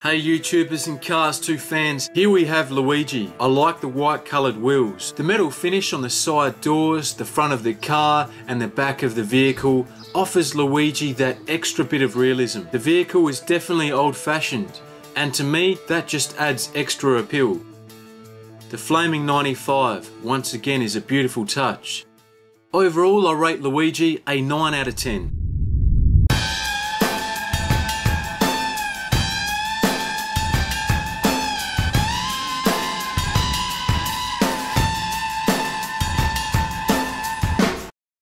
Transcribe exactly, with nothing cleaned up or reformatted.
Hey YouTubers and Cars two fans, here we have Luigi. I like the white coloured wheels. The metal finish on the side doors, the front of the car and the back of the vehicle offers Luigi that extra bit of realism. The vehicle is definitely old fashioned and to me that just adds extra appeal. The flaming ninety-five once again is a beautiful touch. Overall I rate Luigi a nine out of ten.